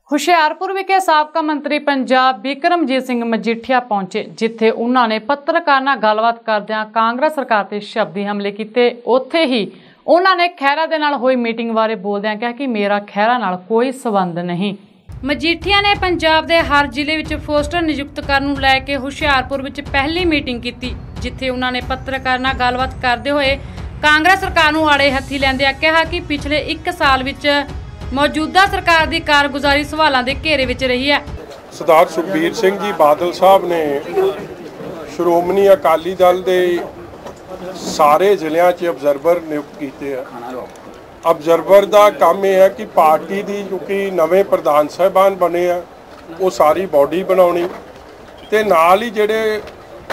ਹੁਸ਼ਿਆਰਪੁਰ ਵਿਖੇ ਸਾਬਕਾ ਮੰਤਰੀ ਪੰਜਾਬ ਬਿਕਰਮਜੀਤ ਸਿੰਘ ਮਜੀਠੀਆ ਪਹੁੰचे, ਜਿੱਥੇ ਉਹਨਾਂ ਨੇ ਪੱਤਰਕਾਰਾਂ ਨਾਲ ਗੱਲਬਾਤ ਕਰਦਿਆਂ ਕਾਂਗਰਸ ਸਰਕਾਰ ਤੇ ਸ਼ਬਦੀ ਹਮਲੇ ਕੀਤੇ। ਉੱਥੇ ਹੀ ਉਹਨਾਂ ਨੇ ਖਹਿਰਾ ਦੇ ਨਾਲ ਹੋਈ ਮੀਟਿੰਗ ਬਾਰੇ ਬੋਲਦਿਆਂ ਕਿਹਾ ਕਿ ਮੇਰਾ ਖਹਿਰਾ ਨਾਲ ਕੋਈ ਸਬੰਧ ਨਹੀਂ। ਮਜੀਠੀਆ ਨੇ ਪੰਜਾਬ ਦੇ ਹਰ ਜ਼ਿਲ੍ਹੇ ਵਿੱਚ ਪੋਸਟਰ ਨਿਯੁਕਤ ਕਰਨ ਨੂੰ ਲੈ ਕੇ ਹੁਸ਼ਿਆਰਪੁਰ ਵਿੱਚ ਪਹਿਲੀ ਮੀਟਿੰਗ ਕੀਤੀ, ਜਿੱਥੇ ਉਹਨਾਂ ਨੇ ਪੱਤਰਕਾਰਾਂ ਨਾਲ ਗੱਲਬਾਤ ਕਰਦੇ ਹੋਏ ਕਾਂਗਰਸ ਸਰਕਾਰ ਨੂੰ ਆੜੇ ਹੱਥੀ ਲੈਂਦਿਆਂ ਕਿਹਾ ਕਿ ਪਿਛਲੇ 1 ਸਾਲ ਵਿੱਚ ਮੌਜੂਦਾ ਸਰਕਾਰ ਦੀ ਕਾਰਗੁਜ਼ਾਰੀ ਸਵਾਲਾਂ ਦੇ ਘੇਰੇ ਵਿੱਚ ਰਹੀ ਹੈ। ਸਰਦਾਰ ਸੁਖਬੀਰ ਸਿੰਘ ਜੀ ਬਾਦਲ ਸਾਹਿਬ ਨੇ ਸ਼੍ਰੋਮਣੀ ਅਕਾਲੀ ਦਲ ਦੇ ਸਾਰੇ ਜ਼ਿਲ੍ਹਿਆਂ 'ਚ ਅਬਜ਼ਰਵਰ ਨਿਯੁਕਤ ਕੀਤੇ ਆ। ਅਬਜ਼ਰਵਰ ਦਾ ਕੰਮ ਇਹ ਹੈ ਕਿ ਪਾਰਟੀ ਦੀ ਕਿਉਂਕਿ ਨਵੇਂ ਪ੍ਰਧਾਨ ਸਾਹਿਬਾਨ ਬਣੇ ਆ, ਉਹ ਸਾਰੀ ਬਾਡੀ ਬਣਾਉਣੀ ਤੇ ਨਾਲ ਹੀ ਜਿਹੜੇ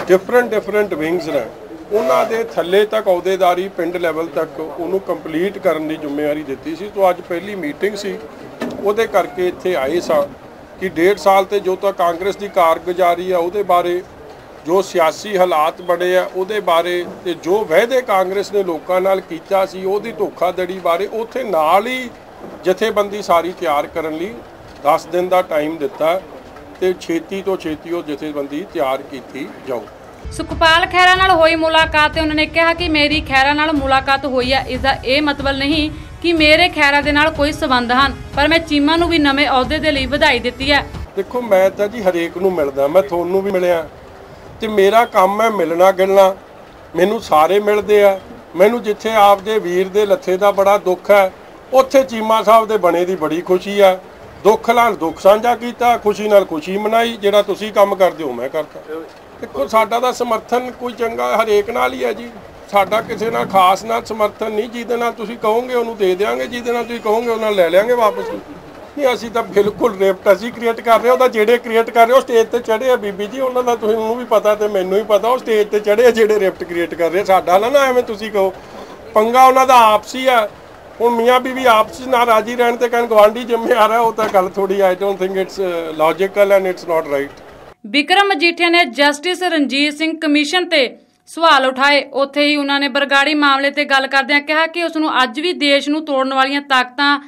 ਡਿਫਰੈਂਟ ਵਿੰਗਸ ਨੇ ਉਹਨਾਂ ਦੇ ਥੱਲੇ ਤੱਕ ਅਹੁਦੇਦਾਰੀ ਪਿੰਡ ਲੈਵਲ ਤੱਕ ਉਹਨੂੰ ਕੰਪਲੀਟ ਕਰਨ ਦੀ ਜ਼ਿੰਮੇਵਾਰੀ ਦਿੱਤੀ ਸੀ। ਤੋਂ ਅੱਜ ਪਹਿਲੀ ਮੀਟਿੰਗ ਸੀ, ਉਹਦੇ ਕਰਕੇ ਇੱਥੇ ਆਏ ਸਾਂ ਕਿ 1.5 ਸਾਲ ਤੇ ਜੋ ਤਾਂ ਕਾਂਗਰਸ ਦੀ ਕਾਰਗੁਜ਼ਾਰੀ ਆ ਉਹਦੇ ਬਾਰੇ, ਜੋ ਸਿਆਸੀ ਹਾਲਾਤ ਬਣੇ ਆ ਉਹਦੇ ਬਾਰੇ ਤੇ ਜੋ ਵਾਅਦੇ ਕਾਂਗਰਸ ਨੇ ਲੋਕਾਂ ਨਾਲ ਕੀਤਾ ਸੀ ਉਹਦੀ ਧੋਖਾਧੜੀ ਬਾਰੇ, ਉੱਥੇ ਨਾਲ ਹੀ ਜਥੇਬੰਦੀ ਸਾਰੀ ਤਿਆਰ ਕਰਨ ਲਈ 10 ਦਿਨ ਦਾ ਟਾਈਮ ਦਿੱਤਾ ਤੇ ਛੇਤੀ ਤੋਂ ਛੇਤੀ ਉਹ ਜਥੇਬੰਦੀ ਤਿਆਰ ਕੀਤੀ ਜਾਊ। ਸੁਖਪਾਲ ਖਹਿਰਾ ਨਾਲ ਹੋਈ ਮੁਲਾਕਾਤ ਤੇ ਉਹਨਾਂ ਨੇ ਕਿਹਾ ਕਿ ਮੇਰੀ ਖਹਿਰਾ ਨਾਲ ਮੁਲਾਕਾਤ ਹੋਈ ਹੈ, ਇਸ ਦਾ ਇਹ ਮਤਲਬ ਨਹੀਂ ਕਿ ਮੇਰੇ ਖਹਿਰਾ ਦੇ ਨਾਲ ਕੋਈ ਸਬੰਧ ਹਨ, ਪਰ ਮੈਂ ਚੀਮਾ ਨੂੰ ਵੀ ਨਵੇਂ ਅਹੁਦੇ ਦੇ ਲਈ ਵਧਾਈ ਦਿੱਤੀ ਹੈ। ਦੇਖੋ, ਮੈਂ ਤਾਂ ਜੀ ਹਰੇਕ ਨੂੰ ਮਿਲਦਾ, ਮੈਂ ਤੁਹਾਨੂੰ ਵੀ ਮਿਲਿਆ ਤੇ ਮੇਰਾ ਕੰਮ ਹੈ ਮਿਲਣਾ ਗਿਲਣਾ, ਮੈਨੂੰ ਸਾਰੇ ਮਿਲਦੇ ਆ। ਮੈਨੂੰ ਜਿੱਥੇ ਆਪਦੇ ਵੀਰ ਦੇ ਲੱਥੇ ਦਾ ਬੜਾ ਦੁੱਖ ਹੈ ਉੱਥੇ ਚੀਮਾ ਸਾਹਿਬ ਦੇ ਬਣੇ ਦੀ ਬੜੀ ਖੁਸ਼ੀ ਆ। ਦੁੱਖ ਨਾਲ ਦੁੱਖ ਸਾਂਝਾ ਕੀਤਾ, ਖੁਸ਼ੀ ਨਾਲ ਖੁਸ਼ੀ ਮਨਾਈ। ਜਿਹੜਾ ਤੁਸੀਂ ਕੰਮ ਕਰਦੇ ਹੋ ਮੈਂ ਕਰਦਾ। ਦੇਖੋ, ਸਾਡਾ ਦਾ ਸਮਰਥਨ ਕੋਈ ਚੰਗਾ ਹਰੇਕ ਨਾਲ ਹੀ ਹੈ ਜੀ, ਸਾਡਾ ਕਿਸੇ ਨਾਲ ਖਾਸ ਨਾਲ ਸਮਰਥਨ ਨਹੀਂ। ਜਿਹਦੇ ਨਾਲ ਤੁਸੀਂ ਕਹੋਗੇ ਉਹਨੂੰ ਦੇ ਦਿਆਂਗੇ, ਜਿਹਦੇ ਨਾਲ ਤੁਸੀਂ ਕਹੋਗੇ ਉਹਨਾਂ ਨਾਲ ਲੈ ਲਿਆਂਗੇ ਵਾਪਸ। ਨਹੀਂ, ਅਸੀਂ ਤਾਂ ਬਿਲਕੁਲ ਰਿਪਟ ਅਸੀਂ ਕ੍ਰੀਏਟ ਕਰ ਰਹੇ, ਉਹਦਾ ਜਿਹੜੇ ਕ੍ਰੀਏਟ ਕਰ ਰਹੇ ਉਹ ਸਟੇਜ ਤੇ ਚੜ੍ਹੇ ਆ ਬੀਬੀ ਜੀ, ਉਹਨਾਂ ਦਾ ਤੁਹਾਨੂੰ ਵੀ ਪਤਾ ਤੇ ਮੈਨੂੰ ਵੀ ਪਤਾ, ਉਹ ਸਟੇਜ ਤੇ ਚੜ੍ਹੇ ਆ ਜਿਹੜੇ ਰਿਪਟ ਕ੍ਰੀਏਟ ਕਰ ਰਹੇ। ਸਾਡਾ ਨਾ ਐਵੇਂ ਤੁਸੀਂ ਕਹੋ, ਪੰਗਾ ਉਹਨਾਂ ਦਾ ਆਪਸੀ ਆ। ਹੁਣ ਮੀਆਂ ਬੀਵੀ ਆਪਸ ਨਾਲ ਰਾਜੀ ਰਹਿਣ ਤੇ ਕਹਿਣ ਗਵਾਂਢੀ ਜ਼ਿੰਮੇਵਾਰ ਹੈ, ਉਹ ਤਾਂ ਗੱਲ ਥੋੜੀ I don't think it's logical and it's not right. Bikram Majithia ਨੇ ਜਸਟਿਸ ਰਣਜੀਤ ਸਿੰਘ ਕਮਿਸ਼ਨ ਤੇ ਸਵਾਲ ਉਠਾਏ। ਉੱਥੇ ਹੀ ਉਹਨਾਂ ਨੇ ਬਰਗਾੜੀ ਮਾਮਲੇ ਤੇ ਗੱਲ ਕਰਦਿਆਂ ਕਿਹਾ ਕਿ ਉਸ ਨੂੰ ਅੱਜ ਵੀ ਦੇਸ਼ ਨੂੰ ਤੋੜਨ ਵਾਲੀਆਂ ਤਾਕਤਾਂ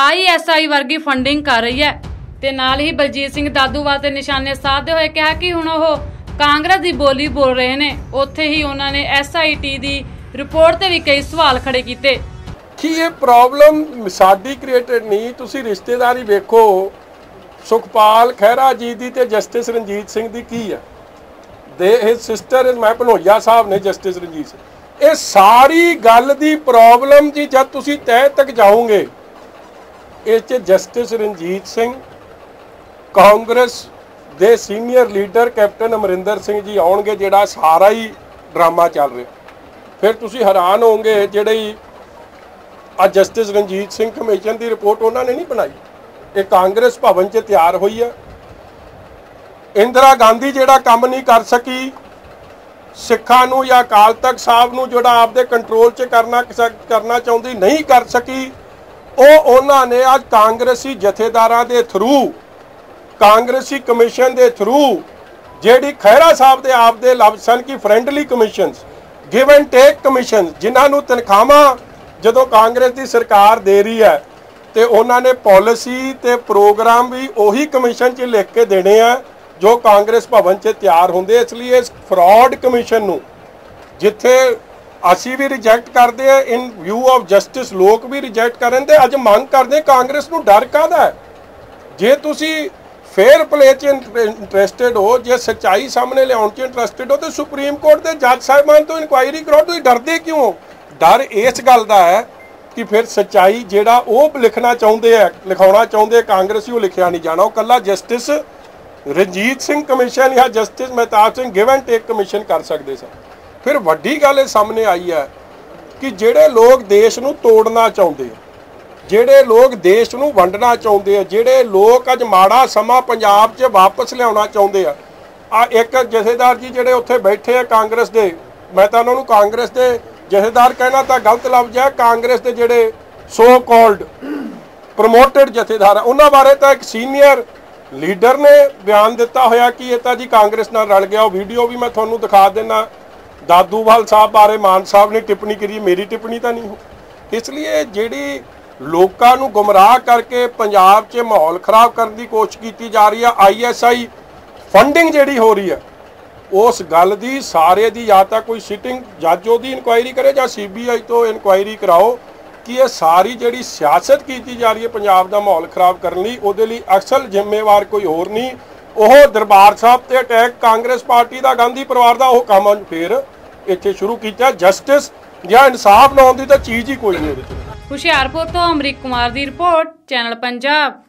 ISI ਵਰਗੀ ਫੰਡਿੰਗ ਕਰ ਰਹੀ ਹੈ ਤੇ ਨਾਲ ਹੀ ਬਲਜੀਤ ਸਿੰਘ ਦਾਦੂਵਾਲ ਤੇ ਨਿਸ਼ਾਨੇ ਸਾਧਦੇ ਹੋਏ ਕਿਹਾ ਕਿ ਹੁਣ ਉਹ ਕਾਂਗਰਸ ਦੀ ਬੋਲੀ ਬੋਲ ਰਹੇ ਨੇ। ਉੱਥੇ ਹੀ ਉਹਨਾਂ ਨੇ SIT ਦੀ ਰਿਪੋਰਟ ਤੇ ਵੀ ਕਈ ਸਵਾਲ ਖੜੇ ਕੀਤੇ ਕਿ ਇਹ ਪ੍ਰੋਬਲਮ ਸਾਡੀ ਕ੍ਰੀਏਟਡ ਨਹੀਂ। ਤੁਸੀਂ ਰਿਸ਼ਤੇਦਾਰੀ ਵੇਖੋ, ਸੁਖਪਾਲ ਖਹਿਰਾ ਜੀ ਦੀ ਤੇ ਜਸਟਿਸ ਰਣਜੀਤ ਸਿੰਘ ਦੀ ਕੀ ਹੈ। ਹਿਸ ਸਿਸਟਰ ਇਜ਼ ਮੈਂ ਭਨੋਈਆ ਸਾਹਿਬ ਨੇ ਜਸਟਿਸ ਰਣਜੀਤ ਸਿੰਘ। ਇਹ ਸਾਰੀ ਗੱਲ ਦੀ ਪ੍ਰੋਬਲਮ ਜੀ ਜਦ ਤੁਸੀਂ ਤਹਿ ਤੱਕ ਜਾਓਗੇ, ਇਹ 'ਚ ਜਸਟਿਸ ਰਣਜੀਤ ਸਿੰਘ, ਕਾਂਗਰਸ ਦੇ senior leader captain Amarinder Singh ji ਆਉਣਗੇ, ਜਿਹੜਾ ਸਾਰਾ ਹੀ ਡਰਾਮਾ ਚੱਲ ਰਿਹਾ। ਫਿਰ ਤੁਸੀਂ ਹੈਰਾਨ ਹੋਵੋਗੇ, ਜਿਹੜੀ ਅੱਜ ਜਸਟਿਸ ਰਣਜੀਤ ਸਿੰਘ ਕਮਿਸ਼ਨ ਦੀ ਰਿਪੋਰਟ ਉਹਨਾਂ ਨੇ ਨਹੀਂ ਬਣਾਈ, ਇਹ ਕਾਂਗਰਸ ਭਵਨ 'ਚ ਤਿਆਰ ਹੋਈ ਹੈ। ਇੰਦਰਾ ਗਾਂਧੀ ਜਿਹੜਾ ਕੰਮ ਨਹੀਂ ਕਰ ਸਕੀ ਸਿੱਖਾਂ ਨੂੰ ਜਾਂ ਅਕਾਲ ਤਖਤ ਸਾਹਿਬ ਨੂੰ, ਜਿਹੜਾ ਆਪਦੇ ਕੰਟਰੋਲ 'ਚ ਕਰਨਾ ਚਾਹੁੰਦੀ ਨਹੀਂ ਕਰ ਸਕੀ, ਉਹ ਉਹਨਾਂ ਨੇ ਅੱਜ ਕਾਂਗਰਸੀ ਜਥੇਦਾਰਾਂ ਦੇ ਥਰੂ, ਕਾਂਗਰਸੀ ਕਮਿਸ਼ਨ ਦੇ ਥਰੂ, ਜਿਹੜੀ ਖਹਿਰਾ ਸਾਹਿਬ ਦੇ ਆਪਦੇ ਲਫ਼ਜ਼ ਸਨ ਕਿ friendly commissions, give and take commission, ਜਿਨ੍ਹਾਂ ਨੂੰ ਤਨਖਾਹਾਂ ਜਦੋਂ ਕਾਂਗਰਸ ਦੀ ਸਰਕਾਰ ਦੇ ਰਹੀ ਹੈ ਤੇ ਉਹਨਾਂ ਨੇ ਪਾਲਿਸੀ ਤੇ ਪ੍ਰੋਗਰਾਮ ਵੀ ਉਹੀ ਕਮਿਸ਼ਨ 'ਚ ਲਿਖ ਕੇ ਦੇਣੇ ਆ ਜੋ ਕਾਂਗਰਸ ਭਵਨ 'ਚ ਤਿਆਰ ਹੁੰਦੇ। ਇਸ ਲਈ ਇਸ ਫਰਾਡ ਕਮਿਸ਼ਨ ਨੂੰ ਜਿੱਥੇ ਅਸੀਂ ਵੀ ਰਿਜੈਕਟ ਕਰਦੇ ਆ, ਇਨ ਵਿਊ ਆਫ ਜਸਟਿਸ ਲੋਕ ਵੀ ਰਿਜੈਕਟ ਕਰਨ ਦੇ ਅੱਜ ਮੰਗ ਕਰਦੇ। ਕਾਂਗਰਸ ਨੂੰ ਡਰ ਕਾਹਦਾ ਹੈ? ਜੇ ਤੁਸੀਂ ਫੇਅਰ ਪਲੇ 'ਚ ਇੰਟਰਸਟਿਡ ਹੋ, ਜੇ ਸੱਚਾਈ ਸਾਹਮਣੇ ਲਿਆਉਣ 'ਚ ਇੰਟਰਸਟਿਡ ਹੋ, ਤੇ ਸੁਪਰੀਮ ਕੋਰਟ ਦੇ ਜੱਜ ਸਾਹਿਬਾਨ ਤੋਂ ਇਨਕੁਆਇਰੀ ਕਰੋ। ਤੁਸੀਂ ਡਰਦੇ ਕਿਉਂ ਹੋ? ਡਰ ਇਸ ਗੱਲ ਦਾ ਹੈ ਕਿ ਫਿਰ ਸੱਚਾਈ ਜਿਹੜਾ ਉਹ ਲਿਖਣਾ ਚਾਹੁੰਦੇ ਆ, ਲਿਖਾਉਣਾ ਚਾਹੁੰਦੇ ਕਾਂਗਰਸੀ, ਉਹ ਲਿਖਿਆ ਨਹੀਂ ਜਾਣਾ। ਉਹ ਕੱਲਾ ਜਸਟਿਸ ਰਣਜੀਤ ਸਿੰਘ ਕਮਿਸ਼ਨ ਜਾਂ justice Mehtab Singh give and take commission ਕਰ ਸਕਦੇ ਸਨ। ਫਿਰ ਵੱਡੀ ਗੱਲ ਇਹ ਸਾਹਮਣੇ ਆਈ ਹੈ ਕਿ ਜਿਹੜੇ ਲੋਕ ਦੇਸ਼ ਨੂੰ ਤੋੜਨਾ ਚਾਹੁੰਦੇ ਆ, ਜਿਹੜੇ ਲੋਕ ਦੇਸ਼ ਨੂੰ ਵੰਡਣਾ ਚਾਹੁੰਦੇ ਆ, ਜਿਹੜੇ ਲੋਕ ਅੱਜ ਮਾੜਾ ਸਮਾਂ ਪੰਜਾਬ 'ਚ ਵਾਪਸ ਲਿਆਉਣਾ ਚਾਹੁੰਦੇ ਆ। ਇੱਕ ਜਥੇਦਾਰ ਜੀ ਜਿਹੜੇ ਉੱਥੇ ਬੈਠੇ ਆ ਕਾਂਗਰਸ ਦੇ, ਮੈਂ ਤਾਂ ਉਹਨਾਂ ਨੂੰ ਕਾਂਗਰਸ ਦੇ ਜਥੇਦਾਰ ਕਹਿਣਾ ਤਾਂ ਗਲਤ ਲਫ਼ਜ਼ ਹੈ, ਕਾਂਗਰਸ ਦੇ ਜਿਹੜੇ ਸੋ ਕਾਲਡ ਪ੍ਰਮੋਟਡ ਜਥੇਦਾਰ ਆ, ਉਹਨਾਂ ਬਾਰੇ ਤਾਂ ਇੱਕ ਸੀਨੀਅਰ ਲੀਡਰ ਨੇ ਬਿਆਨ ਦਿੱਤਾ ਹੋਇਆ ਕਿ ਇਹ ਤਾਂ ਜੀ ਕਾਂਗਰਸ ਨਾਲ ਰਲ ਗਿਆ। ਉਹ ਵੀਡੀਓ ਵੀ ਮੈਂ ਤੁਹਾਨੂੰ ਦਿਖਾ ਦਿੰਦਾ। ਦਾਦੂਵਾਲ ਸਾਹਿਬ ਬਾਰੇ ਮਾਨ ਸਾਹਿਬ ਨੇ ਟਿੱਪਣੀ ਕਰੀ, ਮੇਰੀ ਟਿੱਪਣੀ ਤਾਂ ਨਹੀਂ। ਇਸ ਲਈ ਜਿਹੜੀ ਲੋਕਾਂ ਨੂੰ ਗੁੰਮਰਾਹ ਕਰਕੇ ਪੰਜਾਬ 'ਚ ਮਾਹੌਲ ਖਰਾਬ ਕਰਨ ਦੀ ਕੋਸ਼ਿਸ਼ ਕੀਤੀ ਜਾ ਰਹੀ ਹੈ। ISI ਫੰਡਿੰਗ ਜਿਹੜੀ ਹੋ ਰਹੀ ਹੈ ਉਸ ਗੱਲ ਦੀ ਸਾਰੇ ਦੀ ਜਾਂ ਤਾਂ ਕੋਈ ਸਿਟਿੰਗ ਜੱਜ ਉਹਦੀ ਇਨਕੁਆਇਰੀ ਕਰੇ ਜਾਂ CBI ਤੋਂ ਇਨਕੁਆਇਰੀ ਕਰਾਓ ਕਿ ਇਹ ਸਾਰੀ ਜਿਹੜੀ ਸਿਆਸਤ ਕੀਤੀ ਜਾ ਰਹੀ ਹੈ ਪੰਜਾਬ ਦਾ ਮਾਹੌਲ ਖਰਾਬ ਕਰਨ ਲਈ, ਉਹਦੇ ਲਈ ਅਸਲ ਜ਼ਿੰਮੇਵਾਰ ਕੋਈ ਹੋਰ ਨਹੀਂ। ਉਹ ਦਰਬਾਰ ਸਾਹਿਬ ਤੇ ਅਟੈਕ ਕਾਂਗਰਸ ਪਾਰਟੀ ਦਾ, ਗਾਂਧੀ ਪਰਿਵਾਰ ਦਾ ਉਹ ਕੰਮ ਫਿਰ ਇੱਥੇ ਸ਼ੁਰੂ ਕੀਤਾ। ਜਸਟਿਸ ਜਾਂ ਇਨਸਾਫ ਨਾ ਆਉਣ ਦੀ ਤਾਂ ਚੀਜ਼ ਹੀ ਕੋਈ ਨਹੀਂ ਇਹਦੇ 'ਚ। ਹੁਸ਼ਿਆਰਪੁਰ ਤੋਂ ਅਮਰੀਕ ਕੁਮਾਰ ਦੀ ਰਿਪੋਰਟ, ਚੈਨਲ ਪੰਜਾਬ।